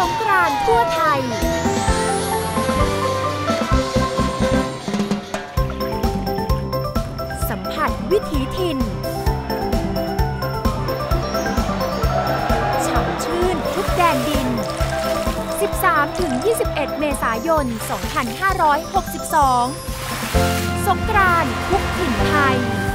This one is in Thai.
งกรานต์ทั่วไทยสัมผัสวิถีถิ่นฉ่ำชื่นทุกแดนดิน 13-21 เมษายน 2562 สงกรานต์ทุกถิ่นไทย